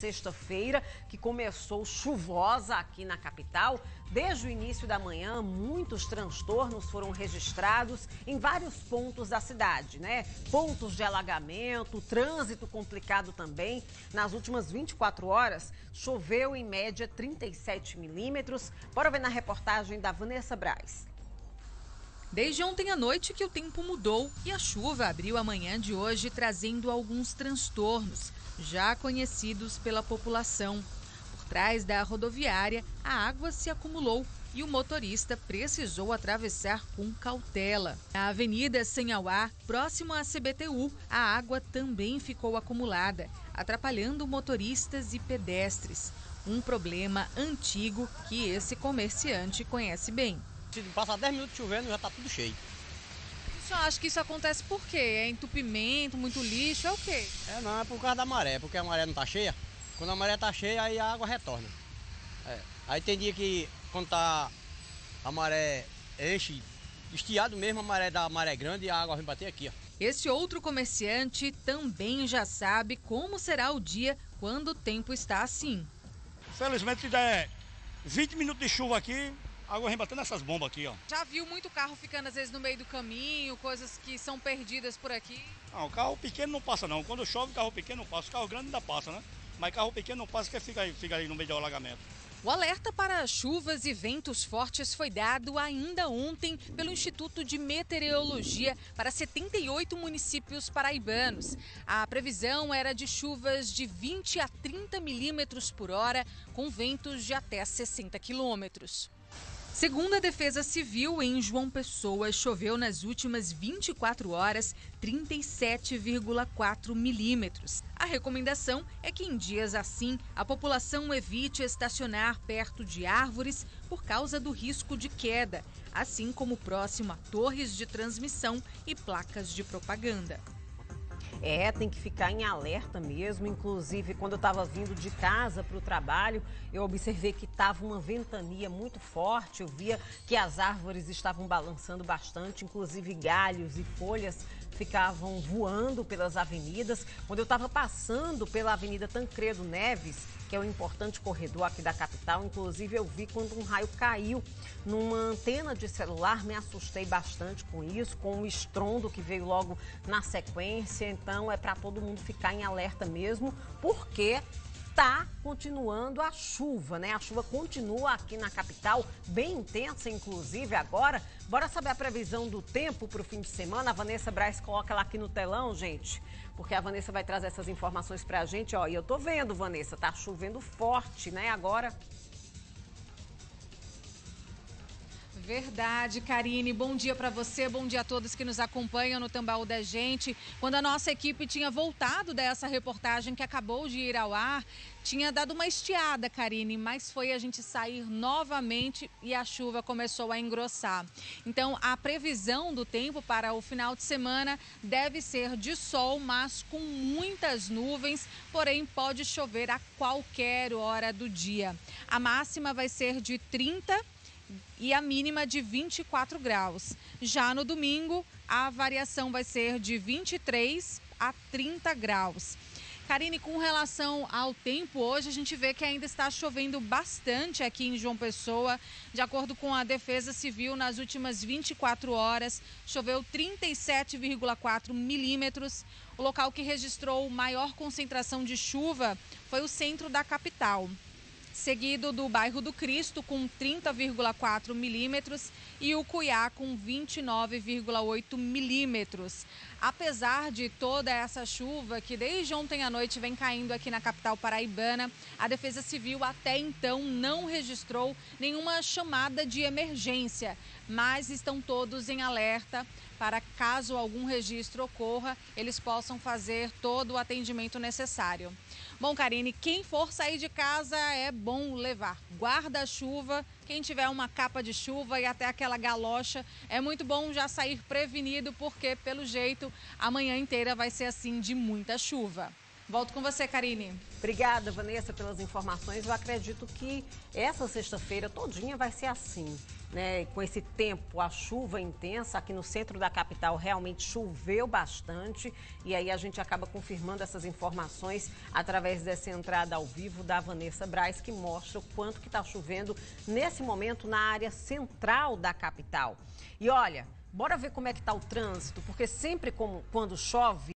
Sexta-feira, que começou chuvosa aqui na capital. Desde o início da manhã, muitos transtornos foram registrados em vários pontos da cidade, né? Pontos de alagamento, trânsito complicado também. Nas últimas 24 horas, choveu em média 37 milímetros. Bora ver na reportagem da Vanessa Braz. Desde ontem à noite que o tempo mudou e a chuva abriu a manhã de hoje, trazendo alguns transtornos já conhecidos pela população. Por trás da rodoviária, a água se acumulou e o motorista precisou atravessar com cautela. Na Avenida Sanhauá, próximo à CBTU, a água também ficou acumulada, atrapalhando motoristas e pedestres. Um problema antigo que esse comerciante conhece bem. Se passar 10 minutos chovendo, já está tudo cheio. O senhor acha que isso acontece por quê? É entupimento, muito lixo, é o quê? Não, é por causa da maré, porque a maré não está cheia. Quando a maré está cheia, aí a água retorna. Aí tem dia que quando a maré enche, estiado mesmo, a maré da maré grande e a água vem bater aqui, ó. Esse outro comerciante também já sabe como será o dia quando o tempo está assim. Felizmente, se der 20 minutos de chuva aqui, a água vem batendo nessas bombas aqui, ó. Já viu muito carro ficando às vezes no meio do caminho, coisas que são perdidas por aqui? Não, carro pequeno não passa não. Quando chove, carro pequeno não passa. Carro grande ainda passa, né? Mas carro pequeno não passa, que fica aí no meio do alagamento. O alerta para chuvas e ventos fortes foi dado ainda ontem pelo Instituto de Meteorologia para 78 municípios paraibanos. A previsão era de chuvas de 20 a 30 milímetros por hora, com ventos de até 60 quilômetros. Segundo a Defesa Civil, em João Pessoa, choveu nas últimas 24 horas 37,4 milímetros. A recomendação é que em dias assim, a população evite estacionar perto de árvores por causa do risco de queda, assim como próximo a torres de transmissão e placas de propaganda. Tem que ficar em alerta mesmo. Inclusive, quando eu estava vindo de casa para o trabalho, eu observei que estava uma ventania muito forte. Eu via que as árvores estavam balançando bastante, inclusive galhos e folhas ficavam voando pelas avenidas. Quando eu estava passando pela Avenida Tancredo Neves, que é um importante corredor aqui da capital, inclusive eu vi quando um raio caiu numa antena de celular, me assustei bastante com isso, com o estrondo que veio logo na sequência. Então é para todo mundo ficar em alerta mesmo, porque tá continuando a chuva, né? A chuva continua aqui na capital, bem intensa, inclusive agora. Bora saber a previsão do tempo para o fim de semana. A Vanessa Braz coloca ela aqui no telão, gente, porque a Vanessa vai trazer essas informações pra gente, ó. E eu tô vendo, Vanessa, tá chovendo forte, né, agora. Verdade, Karine. Bom dia para você, bom dia a todos que nos acompanham no Tambaú da Gente. Quando a nossa equipe tinha voltado dessa reportagem que acabou de ir ao ar, tinha dado uma estiada, Karine, mas foi a gente sair novamente e a chuva começou a engrossar. Então, a previsão do tempo para o final de semana deve ser de sol, mas com muitas nuvens, porém pode chover a qualquer hora do dia. A máxima vai ser de 30 e a mínima de 24 graus. Já no domingo, a variação vai ser de 23 a 30 graus. Karine, com relação ao tempo, hoje a gente vê que ainda está chovendo bastante aqui em João Pessoa. De acordo com a Defesa Civil, nas últimas 24 horas, choveu 37,4 milímetros. O local que registrou maior concentração de chuva foi o centro da capital, seguido do bairro do Cristo, com 30,4 milímetros, e o Cuiá, com 29,8 milímetros. Apesar de toda essa chuva que desde ontem à noite vem caindo aqui na capital paraibana, a Defesa Civil até então não registrou nenhuma chamada de emergência, mas estão todos em alerta para, caso algum registro ocorra, eles possam fazer todo o atendimento necessário. Bom, Karine, quem for sair de casa é bom levar guarda-chuva. Quem tiver uma capa de chuva e até aquela galocha, é muito bom já sair prevenido, porque, pelo jeito, a manhã inteira vai ser assim de muita chuva. Volto com você, Karine. Obrigada, Vanessa, pelas informações. Eu acredito que essa sexta-feira todinha vai ser assim, né? Com esse tempo, a chuva intensa aqui no centro da capital, realmente choveu bastante. E aí a gente acaba confirmando essas informações através dessa entrada ao vivo da Vanessa Braz, que mostra o quanto que está chovendo nesse momento na área central da capital. E olha, bora ver como é que está o trânsito, porque sempre quando chove,